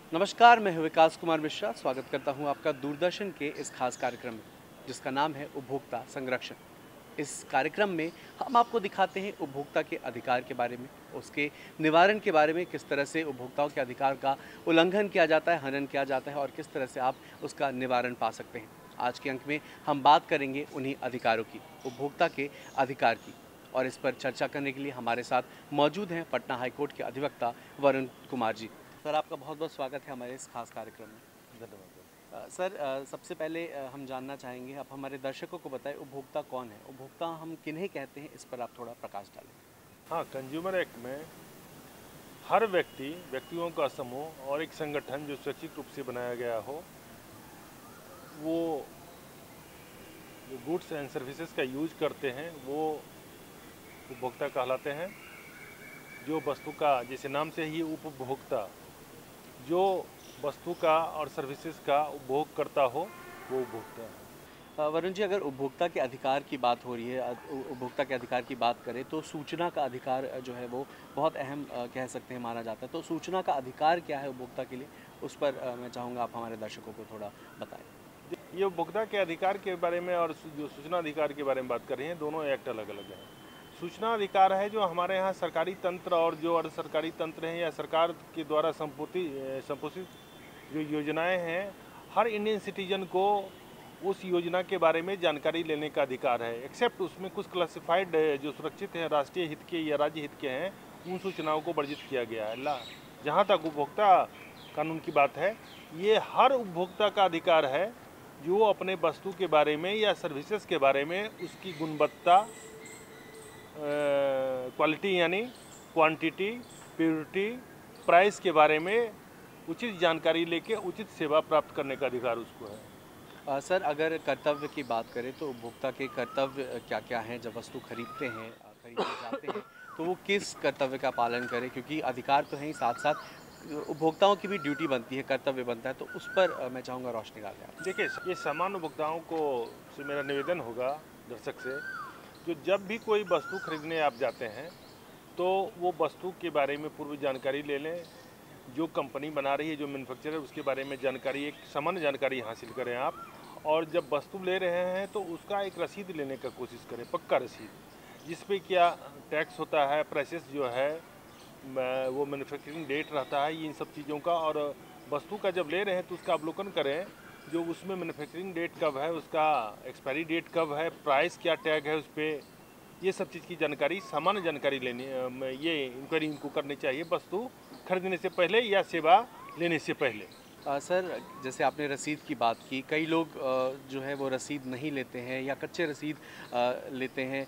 नमस्कार, मैं हूं विकास कुमार मिश्रा। स्वागत करता हूं आपका दूरदर्शन के इस खास कार्यक्रम में, जिसका नाम है उपभोक्ता संरक्षण। इस कार्यक्रम में हम आपको दिखाते हैं उपभोक्ता के अधिकार के बारे में, उसके निवारण के बारे में, किस तरह से उपभोक्ताओं के अधिकार का उल्लंघन किया जाता है, हनन किया जाता है और किस तरह से आप उसका निवारण पा सकते हैं। आज के अंक में हम बात करेंगे उन्हीं अधिकारों की, उपभोक्ता के अधिकार की। और इस पर चर्चा करने के लिए हमारे साथ मौजूद हैं पटना हाईकोर्ट के अधिवक्ता वरुण कुमार जी। सर, आपका बहुत बहुत स्वागत है हमारे इस खास कार्यक्रम में। धन्यवाद। सर, सबसे पहले हम जानना चाहेंगे, आप हमारे दर्शकों को बताएं उपभोक्ता कौन है, उपभोक्ता हम किन्हें कहते हैं, इस पर आप थोड़ा प्रकाश डालें। हाँ, कंज्यूमर एक्ट में हर व्यक्तियों का समूह और एक संगठन जो स्वैच्छिक रूप से बनाया गया हो, वो जो गुड्स एंड सर्विसेज का यूज करते हैं वो उपभोक्ता कहलाते हैं। जो वस्तु का, जैसे नाम से ही उपभोक्ता, जो वस्तु का और सर्विसेज का उपभोग करता हो वो उपभोक्ता है। वरुण जी, अगर उपभोक्ता के अधिकार की बात हो रही है, उपभोक्ता के अधिकार की बात करें तो सूचना का अधिकार जो है वो बहुत अहम कह सकते हैं माना जाता है। तो सूचना का अधिकार क्या है उपभोक्ता के लिए, उस पर मैं चाहूँगा आप हमारे दर्शकों को थोड़ा बताएं। ये उपभोक्ता के अधिकार के बारे में और जो सूचना अधिकार के बारे में बात कर रहे हैं, दोनों एक्ट अलग अलग हैं। सूचना अधिकार है जो हमारे यहाँ सरकारी तंत्र और जो अर्ध सरकारी तंत्र हैं या सरकार के द्वारा संपोषित जो योजनाएं हैं, हर इंडियन सिटीजन को उस योजना के बारे में जानकारी लेने का अधिकार है। एक्सेप्ट उसमें कुछ क्लासिफाइड जो सुरक्षित हैं, राष्ट्रीय हित के या राज्य हित के हैं, उन सूचनाओं को वर्जित किया गया है। जहाँ तक उपभोक्ता कानून की बात है, ये हर उपभोक्ता का अधिकार है जो अपने वस्तु के बारे में या सर्विसेज के बारे में उसकी गुणवत्ता, क्वालिटी यानी क्वांटिटी, प्योरिटी, प्राइस के बारे में उचित जानकारी लेके उचित सेवा प्राप्त करने का अधिकार उसको है। सर, अगर कर्तव्य की बात करें तो उपभोक्ता के कर्तव्य क्या क्या हैं जब वस्तु खरीदते हैं, खरीदने जाते हैं, तो वो किस कर्तव्य का पालन करें, क्योंकि अधिकार तो हैं ही, साथ साथ उपभोक्ताओं की भी ड्यूटी बनती है, कर्तव्य बनता है। तो उस पर मैं चाहूँगा रोशनी डालें आप। देखिए, ये सामान्य उपभोक्ताओं को से मेरा निवेदन होगा दर्शक से, जो जब भी कोई वस्तु खरीदने आप जाते हैं तो वो वस्तु के बारे में पूर्व जानकारी ले लें। जो कंपनी बना रही है, जो मैन्युफैक्चरर है, उसके बारे में जानकारी, एक सामान्य जानकारी हासिल करें आप। और जब वस्तु ले रहे हैं तो उसका एक रसीद लेने का कोशिश करें, पक्का रसीद, जिस पे क्या टैक्स होता है, प्राइसेस जो है, वो मैन्युफैक्चरिंग डेट रहता है, इन सब चीज़ों का। और वस्तु का जब ले रहे हैं तो उसका अवलोकन करें, जो उसमें मैन्युफैक्चरिंग डेट कब है, उसका एक्सपायरी डेट कब है, प्राइस क्या टैग है उस पर, ये सब चीज़ की जानकारी, सामान्य जानकारी लेनी, ये इंक्वायरी इनको करनी चाहिए वस्तु खरीदने से पहले या सेवा लेने से पहले। सर, जैसे आपने रसीद की बात की, कई लोग जो है वो रसीद नहीं लेते हैं या कच्चे रसीद लेते हैं।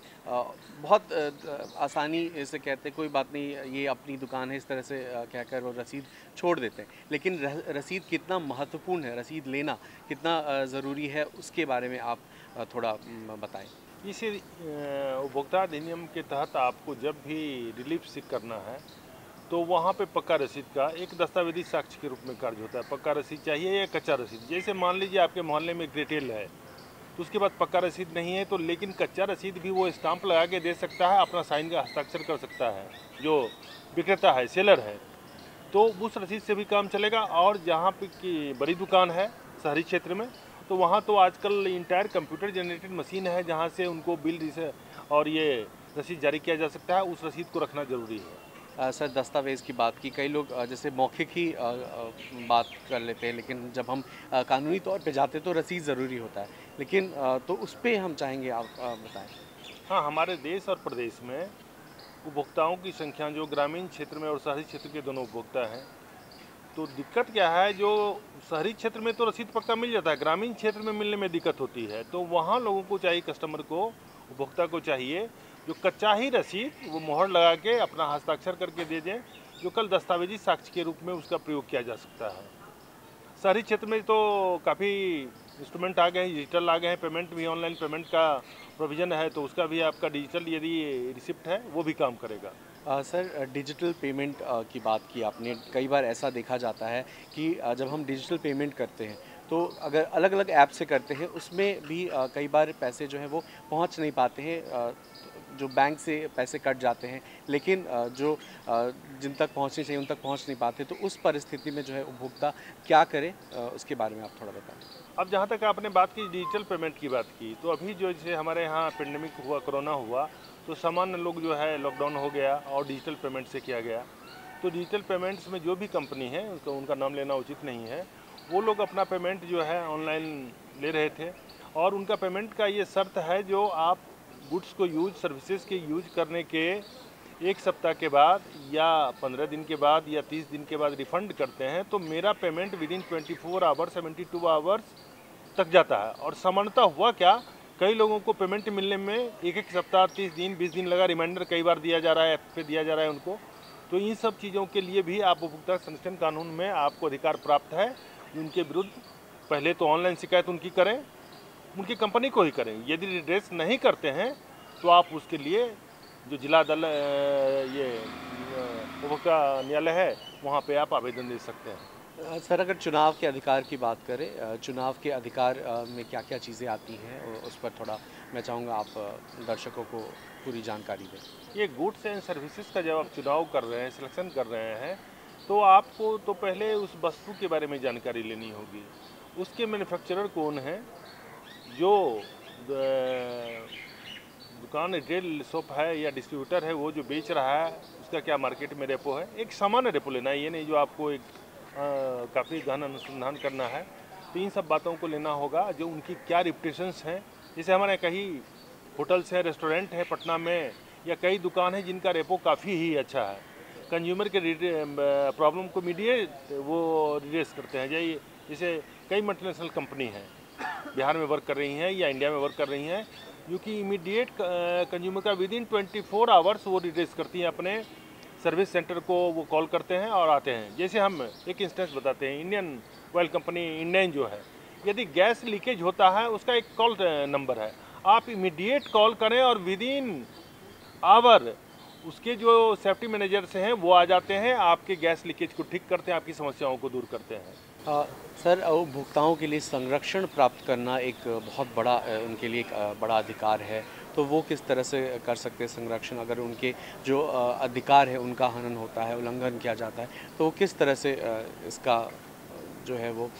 बहुत आसानी से कहते हैं कोई बात नहीं, ये अपनी दुकान है, इस तरह से कहकर वो रसीद छोड़ देते हैं। लेकिन रसीद कितना महत्वपूर्ण है, रसीद लेना कितना ज़रूरी है, उसके बारे में आप थोड़ा बताएं। इसे उपभोक्ता अधिनियम के तहत आपको जब भी रिलीफ सीख करना है तो वहाँ पे पक्का रसीद का एक दस्तावेजी साक्ष्य के रूप में कार्य होता है। पक्का रसीद चाहिए या कच्चा रसीद। जैसे मान लीजिए आपके मोहल्ले में एक रिटेल है, तो उसके बाद पक्का रसीद नहीं है, तो लेकिन कच्चा रसीद भी वो स्टाम्प लगा के दे सकता है, अपना साइन का हस्ताक्षर कर सकता है, जो विक्रेता है, सेलर है, तो उस रसीद से भी काम चलेगा। और जहाँ पे की बड़ी दुकान है शहरी क्षेत्र में, तो वहाँ तो आजकल इंटायर कंप्यूटर जनरेटेड मशीन है, जहाँ से उनको बिल और ये रसीद जारी किया जा सकता है। उस रसीद को रखना जरूरी है। सर, दस्तावेज़ की बात की, कई लोग जैसे मौखिक ही बात कर लेते हैं, लेकिन जब हम कानूनी तौर पे जाते हैं तो रसीद ज़रूरी होता है। लेकिन तो उस पे हम चाहेंगे आप बताएं। हाँ, हमारे देश और प्रदेश में उपभोक्ताओं की संख्या जो ग्रामीण क्षेत्र में और शहरी क्षेत्र के दोनों उपभोक्ता हैं, तो दिक्कत क्या है, जो शहरी क्षेत्र में तो रसीद पक्का मिल जाता है, ग्रामीण क्षेत्र में मिलने में दिक्कत होती है। तो वहाँ लोगों को चाहिए, कस्टमर को, उपभोक्ता को चाहिए जो कच्चा ही रसीद वो मोहर लगा के अपना हस्ताक्षर करके दे दें, जो कल दस्तावेजी साक्ष्य के रूप में उसका प्रयोग किया जा सकता है। शहरी क्षेत्र में तो काफ़ी इंस्ट्रूमेंट आ गए हैं, डिजिटल आ गए हैं, पेमेंट भी, ऑनलाइन पेमेंट का प्रोविज़न है, तो उसका भी आपका डिजिटल यदि रिसिप्ट है वो भी काम करेगा। सर, डिजिटल पेमेंट की बात की आपने। कई बार ऐसा देखा जाता है कि जब हम डिजिटल पेमेंट करते हैं तो अगर अलग अलग ऐप से करते हैं उसमें भी कई बार पैसे जो हैं वो पहुंच नहीं पाते हैं। जो बैंक से पैसे कट जाते हैं, लेकिन जो जिन तक पहुंचने चाहिए उन तक पहुंच नहीं पाते, तो उस परिस्थिति में जो है उपभोक्ता क्या करे, उसके बारे में आप थोड़ा बताएं। अब जहाँ तक आपने बात की डिजिटल पेमेंट की बात की, तो अभी जो जैसे हमारे यहाँ पेंडेमिक हुआ, कोरोना हुआ, तो सामान्य लोग जो है लॉकडाउन हो गया और डिजिटल पेमेंट से किया गया। तो डिजिटल पेमेंट्स में जो भी कंपनी है, उनका नाम लेना उचित नहीं है, वो लोग अपना पेमेंट जो है ऑनलाइन ले रहे थे। और उनका पेमेंट का ये शर्त है, जो आप गुड्स को यूज, सर्विसेज के यूज करने के 1 सप्ताह के बाद या 15 दिन के बाद या 30 दिन के बाद रिफंड करते हैं, तो मेरा पेमेंट विदिन 24 आवर्स 72 आवर्स तक जाता है। और सामान्यतः हुआ क्या, कई लोगों को पेमेंट मिलने में एक सप्ताह, 30 दिन, 20 दिन लगा। रिमाइंडर कई बार दिया जा रहा है, ऐप पे दिया जा रहा है उनको। तो इन सब चीज़ों के लिए भी आप उपभोक्ता संरक्षण कानून में आपको अधिकार प्राप्त है। उनके विरुद्ध पहले तो ऑनलाइन शिकायत उनकी करें, उनकी कंपनी को ही करें। यदि रिड्रेस नहीं करते हैं तो आप उसके लिए जो जिला अदालत, ये उपभोक्ता न्यायालय है, वहाँ पे आप आवेदन दे सकते हैं। सर, अगर चुनाव के अधिकार की बात करें, चुनाव के अधिकार में क्या क्या चीज़ें आती हैं, और उस पर थोड़ा मैं चाहूँगा आप दर्शकों को पूरी जानकारी दें। ये गुड्स एंड सर्विसेज का जब आप चुनाव कर रहे हैं, सिलेक्शन कर रहे हैं, तो आपको तो पहले उस वस्तु के बारे में जानकारी लेनी होगी। उसके मैन्युफैक्चरर कौन है, जो दुकान, रिटेल शॉप है या डिस्ट्रीब्यूटर है, वो जो बेच रहा है, उसका क्या मार्केट में रेपो है। एक सामान्य रेपो लेना है, ये नहीं जो आपको एक काफ़ी गहन अनुसंधान करना है। तो इन सब बातों को लेना होगा, जो उनकी क्या रिप्यूटेशंस हैं। जैसे हमारे कई होटल्स हैं, रेस्टोरेंट हैं पटना में, या कई दुकान है जिनका रेपो काफ़ी ही अच्छा है। कंज्यूमर के प्रॉब्लम को मीडिएट वो रिड्रेस करते हैं। जैसे कई मल्टीनेशनल कंपनी हैं बिहार में वर्क कर रही हैं या इंडिया में वर्क कर रही हैं, जो कि इमीडिएट कंज्यूमर का विदिन 24 आवर्स वो रिड्रेस करती हैं। अपने सर्विस सेंटर को वो कॉल करते हैं और आते हैं। जैसे हम एक इंस्टेंस बताते हैं, इंडियन ऑयल कंपनी इंडियन जो है, यदि गैस लीकेज होता है, उसका एक कॉल नंबर है, आप इमीडिएट कॉल करें और विदिन आवर उसके जो सेफ्टी मैनेजर्स हैं वो आ जाते हैं, आपके गैस लीकेज को ठीक करते हैं, आपकी समस्याओं को दूर करते हैं। सर, उपभोक्ताओं के लिए संरक्षण प्राप्त करना एक बहुत बड़ा उनके लिए एक बड़ा अधिकार है, तो वो किस तरह से कर सकते हैं संरक्षण? अगर उनके जो अधिकार है उनका हनन होता है, उल्लंघन किया जाता है, तो वो किस तरह से इसका जो है वो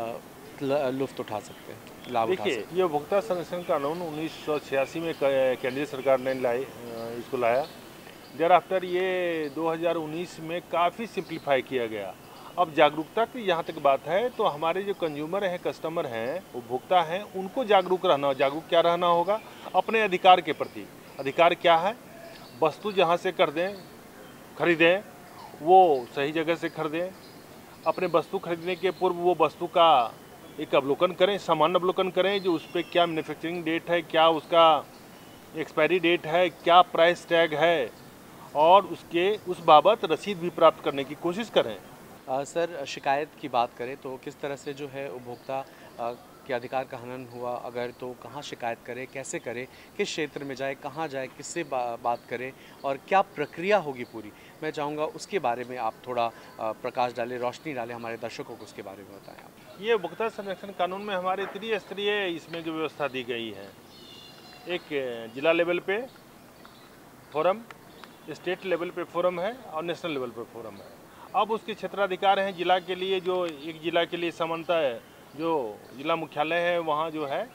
लुफ्त उठा सकते हैं, लाभ उठा सकते हैं? देखिए, ये उपभोक्ता संरक्षण कानून 1986 में केंद्रीय सरकार ने इसको लाया। देर आफ्टर ये 2019 में काफ़ी सिंप्लीफाई किया गया। अब जागरूकता की जहाँ तक बात है, तो हमारे जो कंज्यूमर हैं, कस्टमर हैं, उपभोक्ता हैं, उनको जागरूक क्या रहना होगा अपने अधिकार के प्रति। अधिकार क्या है? वस्तु जहाँ से खरीदें, वो सही जगह से खरीदें। अपने वस्तु खरीदने के पूर्व वो वस्तु का एक अवलोकन करें, सामान्य अवलोकन करें, जो उस पर क्या मैन्युफैक्चरिंग डेट है, क्या उसका एक्सपायरी डेट है, क्या प्राइस टैग है, और उस बाबत रसीद भी प्राप्त करने की कोशिश करें। सर, शिकायत की बात करें तो किस तरह से जो है उपभोक्ता के अधिकार का हनन हुआ अगर, तो कहाँ शिकायत करे, कैसे करे, किस क्षेत्र में जाए, कहाँ जाए, किससे बात करे, और क्या प्रक्रिया होगी पूरी? मैं चाहूँगा उसके बारे में आप थोड़ा प्रकाश डालें, रोशनी डालें, हमारे दर्शकों को उसके बारे में बताएं आप। ये उपभोक्ता संरक्षण कानून में हमारे त्रिस्तरीय इसमें जो व्यवस्था दी गई है, एक जिला लेवल पे फोरम, स्टेट लेवल पे फोरम है और नेशनल लेवल पे फोरम है। अब उसके क्षेत्राधिकार हैं जिला के लिए, जो एक जिला के लिए समानता है, जो जिला मुख्यालय है वहाँ जो है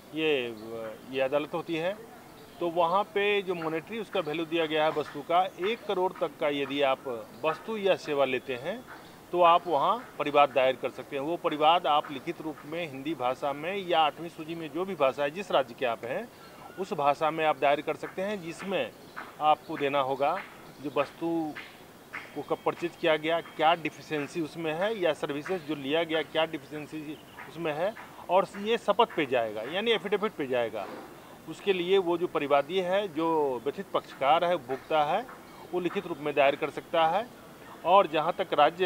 ये अदालत होती है। तो वहाँ पे जो मॉनेटरी उसका वैल्यू दिया गया है वस्तु का, 1 करोड़ तक का यदि आप वस्तु या सेवा लेते हैं, तो आप वहाँ परिवाद दायर कर सकते हैं। वो परिवाद आप लिखित रूप में हिंदी भाषा में या 8वीं सूची में जो भी भाषा है, जिस राज्य के आप हैं, उस भाषा में आप दायर कर सकते हैं, जिसमें आपको देना होगा जो वस्तु को कब परचेज किया गया, क्या डिफिशेंसी उसमें है, या सर्विसेज जो लिया गया क्या डिफिशेंसी उसमें है, और ये शपथ पे जाएगा, यानी एफिडेविट पे जाएगा। उसके लिए वो जो परिवादी है, जो व्यथित पक्षकार है, उपभोक्ता है, वो लिखित रूप में दायर कर सकता है। और जहाँ तक राज्य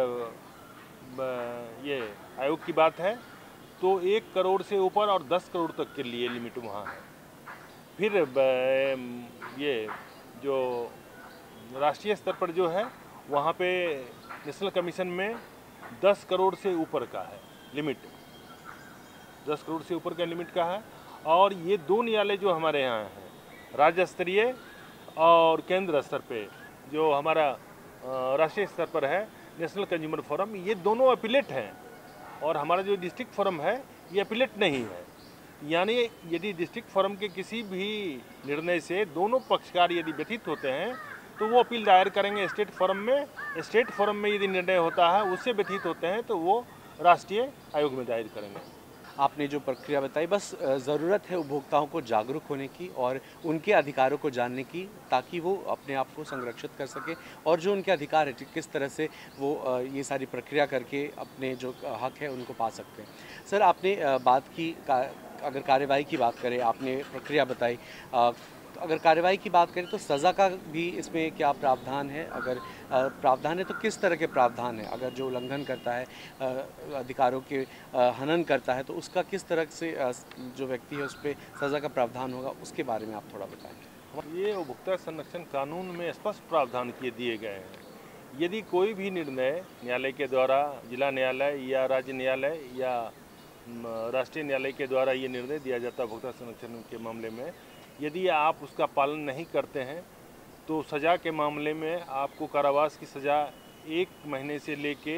ये आयोग की बात है, तो 1 करोड़ से ऊपर और 10 करोड़ तक के लिए लिमिट वहाँ है। फिर ये जो राष्ट्रीय स्तर पर जो है, वहाँ पे नेशनल कमीशन में 10 करोड़ से ऊपर का है लिमिट, 10 करोड़ से ऊपर का लिमिट का है। और ये 2 न्यायालय जो हमारे यहाँ हैं, राज्य स्तरीय और केंद्र स्तर पे जो हमारा राष्ट्रीय स्तर पर है नेशनल कंज्यूमर फोरम, ये दोनों अपीलेट हैं और हमारा जो डिस्ट्रिक्ट फोरम है ये अपीलेट नहीं है। यानी यदि डिस्ट्रिक्ट फोरम के किसी भी निर्णय से दोनों पक्षकार यदि व्यथित होते हैं तो वो अपील दायर करेंगे स्टेट फोरम में। स्टेट फोरम में यदि निर्णय होता है उससे व्यथित होते हैं तो वो राष्ट्रीय आयोग में दायर करेंगे। आपने जो प्रक्रिया बताई, बस ज़रूरत है उपभोक्ताओं को जागरूक होने की और उनके अधिकारों को जानने की, ताकि वो अपने आप को संरक्षित कर सकें और जो उनके अधिकार है किस तरह से वो ये सारी प्रक्रिया करके अपने जो हक है उनको पा सकते हैं। सर, आपने बात की अगर कार्रवाई की बात करें, आपने प्रक्रिया बताई, अगर कार्रवाई की बात करें तो सज़ा का भी इसमें क्या प्रावधान है? अगर प्रावधान है तो किस तरह के प्रावधान है? अगर जो उल्लंघन करता है, अधिकारों के हनन करता है, तो उसका किस तरह से जो व्यक्ति है उस पर सज़ा का प्रावधान होगा, उसके बारे में आप थोड़ा बताएं। ये उपभोक्ता संरक्षण कानून में स्पष्ट प्रावधान किए दिए गए हैं। यदि कोई भी निर्णय न्यायालय के द्वारा, जिला न्यायालय या राज्य न्यायालय या राष्ट्रीय न्यायालय के द्वारा ये निर्णय दिया जाता है उपभोक्ता संरक्षण के मामले में, यदि आप उसका पालन नहीं करते हैं तो सज़ा के मामले में आपको कारावास की सज़ा 1 महीने से लेके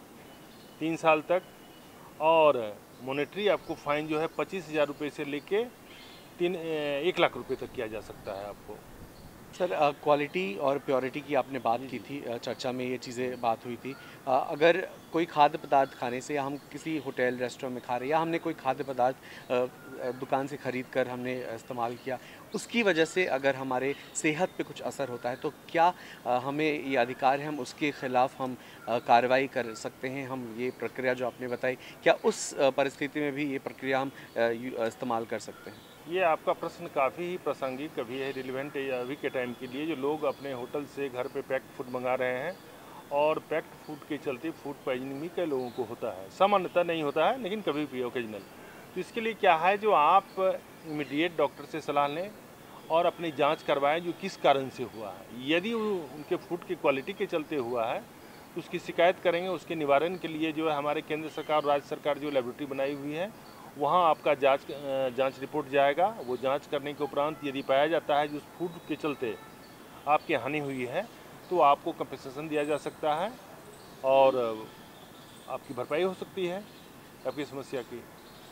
3 साल तक और मॉनेटरी आपको फाइन जो है 25,000 रुपये से लेके 1 लाख रुपये तक किया जा सकता है आपको। सर, क्वालिटी और प्योरिटी की आपने बात की थी, चर्चा में ये चीज़ें बात हुई थी। अगर कोई खाद्य पदार्थ खाने से, या हम किसी होटल रेस्टोरेंट में खा रहे हैं, या हमने कोई खाद्य पदार्थ दुकान से ख़रीद कर हमने इस्तेमाल किया, उसकी वजह से अगर हमारे सेहत पे कुछ असर होता है, तो क्या हमें ये अधिकार है, हम उसके ख़िलाफ़ हम कार्रवाई कर सकते हैं? हम ये प्रक्रिया जो आपने बताई, क्या उस परिस्थिति में भी ये प्रक्रिया हम इस्तेमाल कर सकते हैं? ये आपका प्रश्न काफ़ी ही प्रासंगिक अभी है, रिलेवेंट है अभी के टाइम के लिए। जो लोग अपने होटल से घर पे पैक्ड फूड मंगा रहे हैं और पैक्ड फूड के चलते फूड पॉइजनिंग भी कई लोगों को होता है, सामान्यतः नहीं होता है लेकिन कभी भी ओकेजनल। तो इसके लिए क्या है, जो आप इमीडिएट डॉक्टर से सलाह लें और अपनी जांच करवाएं जो किस कारण से हुआ है। यदि उनके फूड की क्वालिटी के चलते हुआ है तो उसकी शिकायत करेंगे। उसके निवारण के लिए जो है हमारे केंद्र सरकार और राज्य सरकार जो लेबोरेटरी बनाई हुई है, वहाँ आपका जांच रिपोर्ट जाएगा। वो जांच करने के उपरांत यदि पाया जाता है कि उस फूड के चलते आपकी हानि हुई है तो आपको कंपनसेशन दिया जा सकता है और आपकी भरपाई हो सकती है आपकी समस्या की।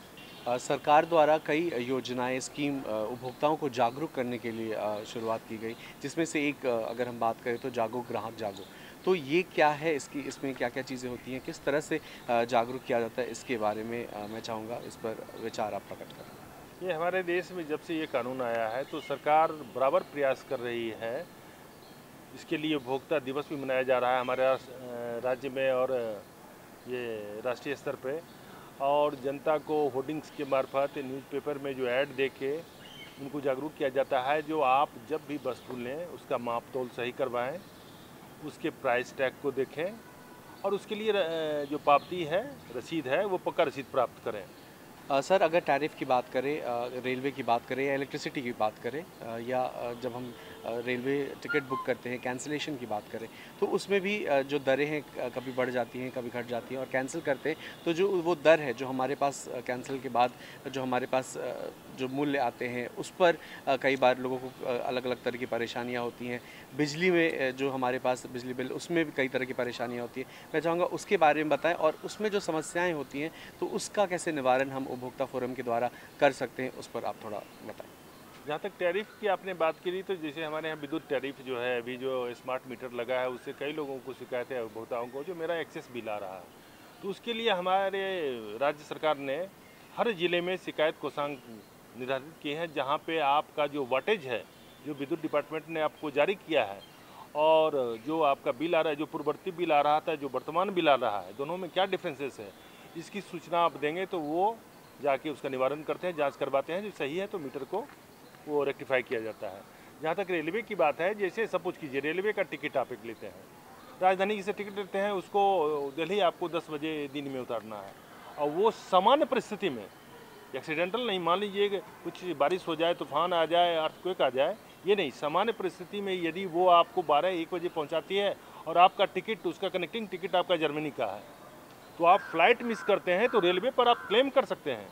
सरकार द्वारा कई योजनाएं, स्कीम उपभोक्ताओं को जागरूक करने के लिए शुरुआत की गई, जिसमें से एक अगर हम बात करें तो जागो ग्राहक जागो। तो ये क्या है, इसमें क्या क्या चीज़ें होती हैं, किस तरह से जागरूक किया जाता है, इसके बारे में मैं चाहूँगा इस पर विचार आप प्रकट करें। ये हमारे देश में जब से ये कानून आया है तो सरकार बराबर प्रयास कर रही है। इसके लिए उपभोक्ता दिवस भी मनाया जा रहा है हमारे राज्य में और ये राष्ट्रीय स्तर पे। और जनता को होर्डिंग्स के मार्फत न्यूज़पेपर में जो ऐड दे के उनको जागरूक किया जाता है। जो आप जब भी वस्तु लें उसका माप तोल सही करवाएं, उसके प्राइस टैग को देखें और उसके लिए जो पावती है, रसीद है, वो पक्का रसीद प्राप्त करें। सर, अगर टैरिफ की बात करें, रेलवे की बात करें या इलेक्ट्रिसिटी की बात करें, या जब हम रेलवे टिकट बुक करते हैं, कैंसिलेशन की बात करें, तो उसमें भी जो दरें हैं कभी बढ़ जाती हैं, कभी घट जाती हैं, और कैंसिल करते हैं तो जो वो दर है जो हमारे पास कैंसिल के बाद जो हमारे पास जो मूल्य आते हैं उस पर कई बार लोगों को अलग अलग तरह की परेशानियाँ होती हैं। बिजली में जो हमारे पास बिजली बिल, उसमें भी कई तरह की परेशानियाँ होती हैं। मैं चाहूँगा उसके बारे में बताएं, और उसमें जो समस्याएं होती हैं तो उसका कैसे निवारण हम उपभोक्ता फोरम के द्वारा कर सकते हैं, उस पर आप थोड़ा बताएं। जहाँ तक टैरिफ की आपने बात करी, तो जैसे हमारे यहाँ विद्युत टैरिफ जो है, अभी जो स्मार्ट मीटर लगा है उससे कई लोगों को शिकायत है उपभोक्ताओं को, जो मेरा एक्सेस बिल आ रहा है। तो उसके लिए हमारे राज्य सरकार ने हर ज़िले में शिकायत कोषांग निर्धारित किए हैं, जहाँ पे आपका जो वाटेज है, जो विद्युत डिपार्टमेंट ने आपको जारी किया है, और जो आपका बिल आ रहा है, जो पूर्ववर्ती बिल आ रहा था, जो वर्तमान बिल आ रहा है, दोनों में क्या डिफरेंसेस है, इसकी सूचना आप देंगे तो वो जाके उसका निवारण करते हैं, जांच करवाते हैं। जो सही है तो मीटर को वो रेक्टिफाई किया जाता है। जहाँ तक रेलवे की बात है, जैसे सपोज कीजिए रेलवे का टिकट आप एक लेते हैं, राजधानी से टिकट लेते हैं, उसको दिल्ली आपको 10 बजे दिन में उतारना है, और वो सामान्य परिस्थिति में, एक्सीडेंटल नहीं, मान लीजिए कुछ बारिश हो जाए, तूफान आ जाए, अर्थक्वेक आ जाए, ये नहीं, सामान्य परिस्थिति में यदि वो आपको 12-1 बजे पहुँचाती है और आपका टिकट, उसका कनेक्टिंग टिकट आपका जर्मनी का है, तो आप फ्लाइट मिस करते हैं तो रेलवे पर आप क्लेम कर सकते हैं।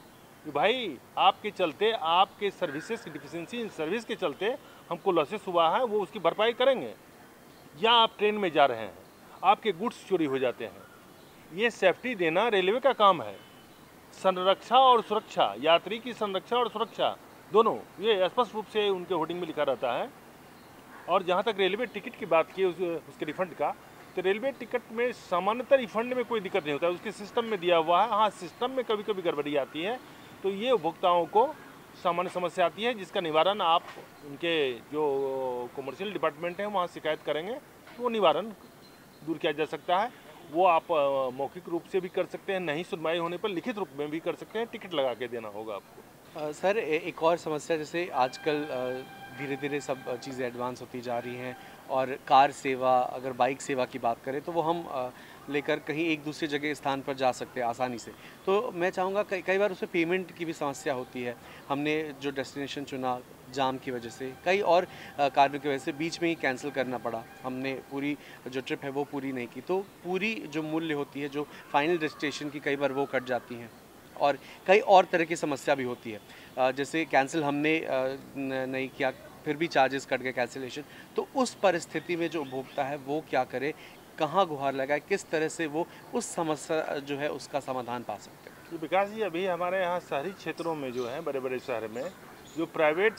कि भाई आपके चलते, आपके सर्विसेज की डिफिशिएंसी इन सर्विस के चलते हमको लॉसेस हुआ है, वो उसकी भरपाई करेंगे। या आप ट्रेन में जा रहे हैं, आपके गुड्स चोरी हो जाते हैं, ये सेफ्टी देना रेलवे का काम है। संरक्षा और सुरक्षा, यात्री की संरक्षा और सुरक्षा दोनों, ये स्पष्ट रूप से उनके होर्डिंग में लिखा रहता है। और जहाँ तक रेलवे टिकट की बात की उसके रिफंड का, तो रेलवे टिकट में सामान्यतः रिफंड में कोई दिक्कत नहीं होता है, उसके सिस्टम में दिया हुआ है। हाँ, सिस्टम में कभी कभी गड़बड़ी आती है, तो ये उपभोक्ताओं को सामान्य समस्या आती है, जिसका निवारण आप उनके जो कमर्शियल डिपार्टमेंट है वहाँ शिकायत करेंगे तो वो निवारण दूर किया जा सकता है। वो आप मौखिक रूप से भी कर सकते हैं, नहीं सुनवाई होने पर लिखित रूप में भी कर सकते हैं, टिकट लगा के देना होगा आपको। सर एक और समस्या, जैसे आजकल धीरे धीरे सब चीज़ें एडवांस होती जा रही हैं, और कार सेवा, अगर बाइक सेवा की बात करें तो वो हम लेकर कहीं एक दूसरी जगह स्थान पर जा सकते हैं आसानी से। तो मैं चाहूँगा, कई बार उसमें पेमेंट की भी समस्या होती है। हमने जो डेस्टिनेशन चुना, जाम की वजह से, कई और कारणों की वजह से बीच में ही कैंसिल करना पड़ा, हमने पूरी जो ट्रिप है वो पूरी नहीं की, तो पूरी जो मूल्य होती है, जो फाइनल डेस्टिनेशन की, कई बार वो कट जाती हैं। और कई और तरह की समस्या भी होती है, जैसे कैंसिल हमने नहीं किया, फिर भी चार्जेस कट गए कैंसिलेशन। तो उस परिस्थिति में जो उपभोक्ता है वो क्या करे, कहाँ गुहार लगाए, किस तरह से वो उस समस्या जो है उसका समाधान पा सकते हैं? तो विकास जी, अभी हमारे यहाँ शहरी क्षेत्रों में जो है, बड़े बड़े शहर में जो प्राइवेट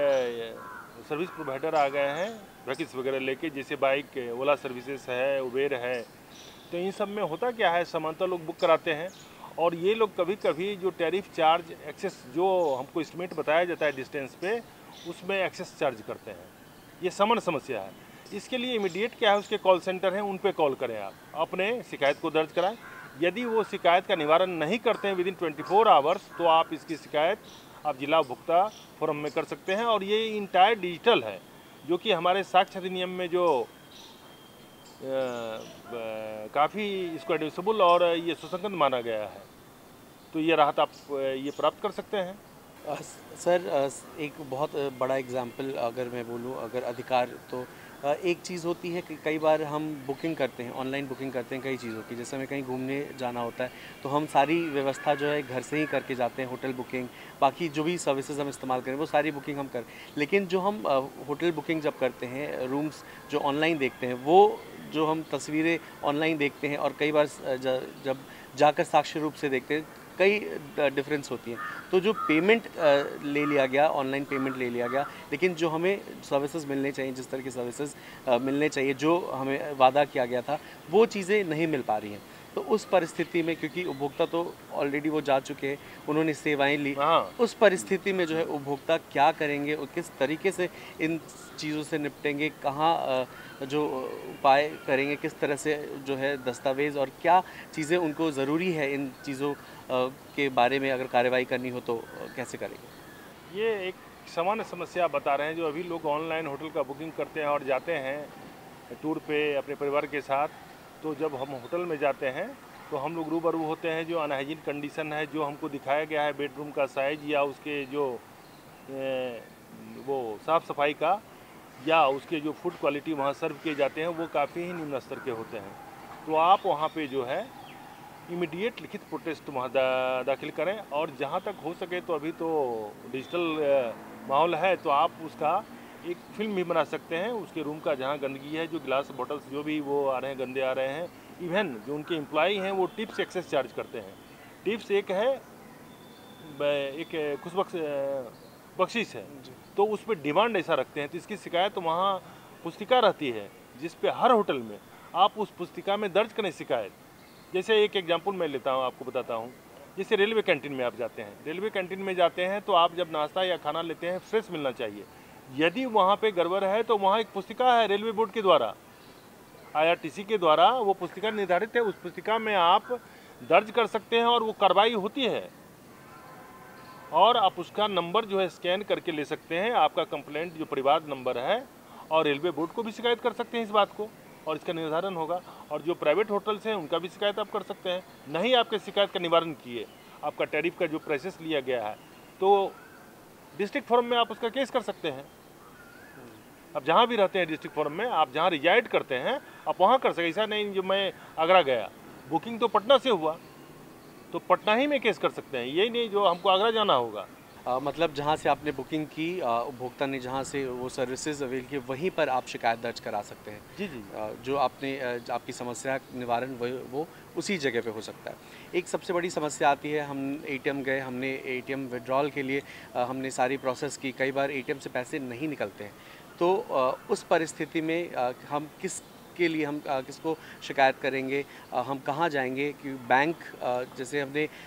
सर्विस प्रोवाइडर आ गए हैं वैकिल्स वगैरह लेके, जैसे बाइक ओला सर्विसेज है, उबेर है, तो इन सब में होता क्या है, सामान्यतः लोग बुक कराते हैं और ये लोग कभी कभी जो टैरिफ चार्ज एक्सेस जो हमको एस्टिमेट बताया जाता है डिस्टेंस पे, उसमें एक्सेस चार्ज करते हैं। ये सामान्य समस्या है। इसके लिए इमीडिएट क्या है, उसके कॉल सेंटर हैं, उन पे कॉल करें, आप अपने शिकायत को दर्ज कराएं। यदि वो शिकायत का निवारण नहीं करते हैं विदिन 24 आवर्स, तो आप इसकी शिकायत आप जिला उपभोक्ता फोरम में कर सकते हैं। और ये इंटायर डिजिटल है, जो कि हमारे साक्ष्य अधिनियम में जो काफ़ी इसको एडमिसिबल और ये सुसंगत माना गया है, तो ये राहत आप ये प्राप्त कर सकते हैं। सर एक बहुत बड़ा एग्जांपल अगर मैं बोलूँ, अगर अधिकार, तो एक चीज़ होती है कि कई बार हम बुकिंग करते हैं, ऑनलाइन बुकिंग करते हैं कई चीज़ों की, जैसे हमें कहीं घूमने जाना होता है तो हम सारी व्यवस्था जो है घर से ही करके जाते हैं, होटल बुकिंग, बाकी जो भी सर्विसेज हम इस्तेमाल करें वो सारी बुकिंग हम कर। लेकिन जो हम होटल बुकिंग जब करते हैं, रूम्स जो ऑनलाइन देखते हैं, वो जो हम तस्वीरें ऑनलाइन देखते हैं और कई बार जब जाकर साक्ष्य रूप से देखते हैं, कई डिफरेंस होती हैं। तो जो पेमेंट ले लिया गया, ऑनलाइन पेमेंट ले लिया गया, लेकिन जो हमें सर्विसेज मिलने चाहिए, जिस तरह की सर्विसेज मिलने चाहिए, जो हमें वादा किया गया था, वो चीज़ें नहीं मिल पा रही हैं। तो उस परिस्थिति में, क्योंकि उपभोक्ता तो ऑलरेडी वो जा चुके हैं, उन्होंने सेवाएं ली, उस परिस्थिति में जो है उपभोक्ता क्या करेंगे और किस तरीके से इन चीज़ों से निपटेंगे, कहाँ जो उपाय करेंगे, किस तरह से जो है दस्तावेज़ और क्या चीज़ें उनको ज़रूरी है, इन चीज़ों के बारे में अगर कार्रवाई करनी हो तो कैसे करेंगे? ये एक सामान्य समस्या बता रहे हैं, जो अभी लोग ऑनलाइन होटल का बुकिंग करते हैं और जाते हैं टूर पे अपने परिवार के साथ। तो जब हम होटल में जाते हैं तो हम लोग रूबरू होते हैं जो अनहाइजीन कंडीशन है, जो हमको दिखाया गया है बेडरूम का साइज या उसके जो वो साफ़ सफाई का, या उसके जो फूड क्वालिटी वहाँ सर्व किए जाते हैं, वो काफ़ी ही निम्न स्तर के होते हैं। तो आप वहाँ पे जो है इमीडिएट लिखित प्रोटेस्ट वहाँ दाखिल करें। और जहाँ तक हो सके, तो अभी तो डिजिटल माहौल है, तो आप उसका एक फिल्म भी बना सकते हैं उसके रूम का, जहाँ गंदगी है, जो गिलास बॉटल्स जो भी वो आ रहे हैं, गंदे आ रहे हैं। इवन जो उनके एम्प्लॉई हैं वो टिप्स एक्सेस चार्ज करते हैं। टिप्स एक है, एक कुछ बख्शीश है, तो उस पर डिमांड ऐसा रखते हैं। तो इसकी शिकायत वहाँ पुस्तिका रहती है, जिस पे हर होटल में आप उस पुस्तिका में दर्ज करें शिकायत। जैसे एक एग्जांपल मैं लेता हूँ, आपको बताता हूँ। जैसे रेलवे कैंटीन में आप जाते हैं, रेलवे कैंटीन में जाते हैं तो आप जब नाश्ता या खाना लेते हैं, फ्रेश मिलना चाहिए। यदि वहाँ पे गड़बड़ है तो वहाँ एक पुस्तिका है रेलवे बोर्ड के द्वारा, IRTC के द्वारा वो पुस्तिका निर्धारित है, उस पुस्तिका में आप दर्ज कर सकते हैं और वो कार्रवाई होती है। और आप उसका नंबर जो है स्कैन करके ले सकते हैं, आपका कंप्लेंट जो परिवार नंबर है, और रेलवे बोर्ड को भी शिकायत कर सकते हैं इस बात को, और इसका निर्धारण होगा। और जो प्राइवेट होटल्स हैं उनका भी शिकायत आप कर सकते हैं। नहीं आपके शिकायत का निवारण किए, आपका टैरिफ का जो प्रोसेस लिया गया है, तो डिस्ट्रिक्ट फोरम में आप उसका केस कर सकते हैं। आप जहाँ भी रहते हैं डिस्ट्रिक्ट फोरम में, आप जहाँ रिजाइड करते हैं, आप वहाँ कर सकते। ऐसा नहीं जो मैं आगरा गया, बुकिंग तो पटना से हुआ, तो पटना ही में केस कर सकते हैं, यही नहीं जो हमको आगरा जाना होगा। मतलब जहाँ से आपने बुकिंग की, उपभोक्ता ने जहाँ से वो सर्विसेज अवेल की, वहीं पर आप शिकायत दर्ज करा सकते हैं। जी जी। जो आपने आपकी समस्या निवारण वो उसी जगह पे हो सकता है। एक सबसे बड़ी समस्या आती है, हम एटीएम गए, हमने एटीएम विड्रॉल के लिए हमने सारी प्रोसेस की, कई बार एटीएम से पैसे नहीं निकलते हैं। तो उस परिस्थिति में हम के लिए हम किसको शिकायत करेंगे, हम कहाँ जाएंगे? कि बैंक जैसे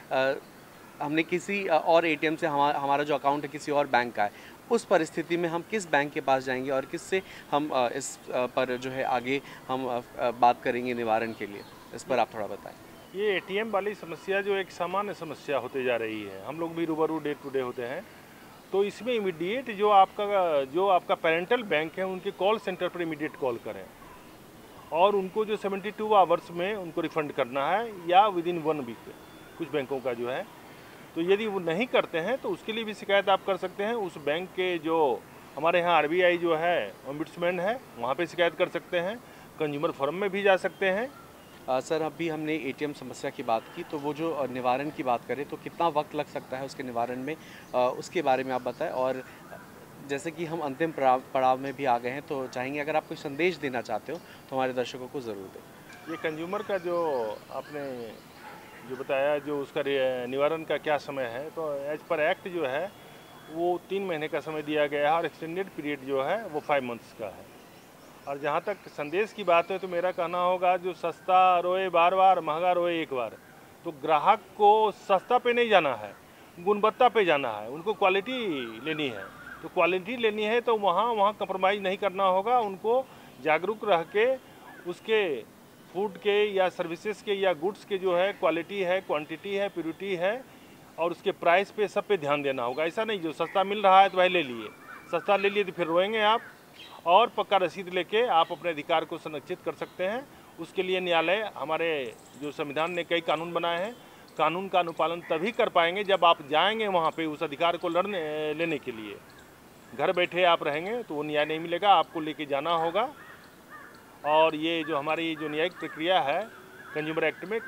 हमने किसी और एटीएम से हमारा जो अकाउंट है किसी और बैंक का है, उस परिस्थिति में हम किस बैंक के पास जाएंगे और किससे हम इस पर जो है आगे हम बात करेंगे निवारण के लिए? इस पर आप थोड़ा बताएं। ये एटीएम वाली समस्या जो एक सामान्य समस्या होते जा रही है, हम लोग भी रूबरू डे टू डे होते हैं। तो इसमें इमीडिएट जो आपका पेरेंटल बैंक है उनके कॉल सेंटर पर इमीडिएट कॉल करें और उनको जो 72 आवर्स में उनको रिफ़ंड करना है या विदिन 1 वीक, कुछ बैंकों का जो है। तो यदि वो नहीं करते हैं तो उसके लिए भी शिकायत आप कर सकते हैं। उस बैंक के जो हमारे यहाँ आरबीआई जो है ओम्बुड्समैन है, वहाँ पे शिकायत कर सकते हैं। कंज्यूमर फोरम में भी जा सकते हैं। सर, अभी हमने एटीएम समस्या की बात की, तो वो जो निवारण की बात करें तो कितना वक्त लग सकता है उसके निवारण में, उसके बारे में आप बताएं। और जैसे कि हम अंतिम पड़ाव में भी आ गए हैं, तो चाहेंगे अगर आप कोई संदेश देना चाहते हो तो हमारे दर्शकों को ज़रूर दें। ये कंज्यूमर का जो आपने जो बताया, जो उसका निवारण का क्या समय है, तो एज पर एक्ट जो है वो 3 महीने का समय दिया गया है और एक्सटेंडेड पीरियड जो है वो 5 मंथ्स का है। और जहाँ तक संदेश की बात है तो मेरा कहना होगा, जो सस्ता रोए बार बार, महंगा रोए एक बार। तो ग्राहक को सस्ता पे नहीं जाना है, गुणवत्ता पे जाना है, उनको क्वालिटी लेनी है। तो क्वालिटी लेनी है तो वहाँ कंप्रोमाइज़ नहीं करना होगा। उनको जागरूक रह के उसके फूड के या सर्विसेज के या गुड्स के जो है क्वालिटी है, क्वांटिटी है, प्योरिटी है और उसके प्राइस पे सब पे ध्यान देना होगा। ऐसा नहीं जो सस्ता मिल रहा है तो वही ले लिए, सस्ता ले लिए तो फिर रोएंगे आप। और पक्का रसीद लेके आप अपने अधिकार को संरक्षित कर सकते हैं। उसके लिए न्यायालय, हमारे जो संविधान ने कई कानून बनाए हैं, कानून का अनुपालन तभी कर पाएंगे जब आप जाएंगे वहाँ पे उस अधिकार को लेने के लिए। घर बैठे आप रहेंगे तो वो न्याय नहीं मिलेगा, आपको लेके जाना होगा। और ये जो हमारी जो न्यायिक प्रक्रिया है कंज्यूमर एक्ट में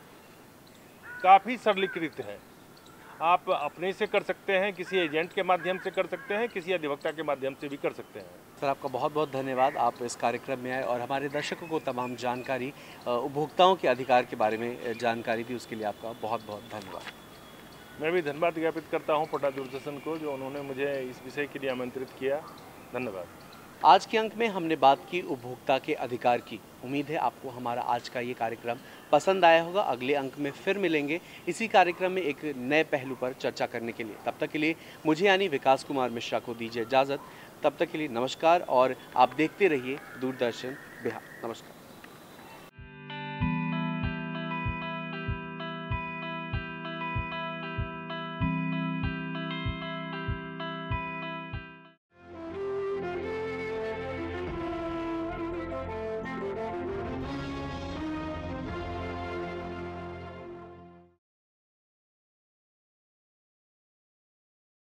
काफ़ी सरलीकृत है। आप अपने से कर सकते हैं, किसी एजेंट के माध्यम से कर सकते हैं, किसी अधिवक्ता के माध्यम से भी कर सकते हैं। सर, आपका बहुत बहुत धन्यवाद, आप इस कार्यक्रम में आए और हमारे दर्शकों को तमाम जानकारी, उपभोक्ताओं के अधिकार के बारे में जानकारी दी, उसके लिए आपका बहुत बहुत धन्यवाद। मैं भी धन्यवाद ज्ञापित करता हूँ पटना दूरदर्शन को, जो उन्होंने मुझे इस विषय के लिए आमंत्रित किया। धन्यवाद। आज के अंक में हमने बात की उपभोक्ता के अधिकार की। उम्मीद है आपको हमारा आज का ये कार्यक्रम पसंद आया होगा। अगले अंक में फिर मिलेंगे इसी कार्यक्रम में एक नए पहलू पर चर्चा करने के लिए। तब तक के लिए मुझे यानी विकास कुमार मिश्रा को दीजिए इजाज़त। तब तक के लिए नमस्कार और आप देखते रहिए दूरदर्शन बिहार। नमस्कार।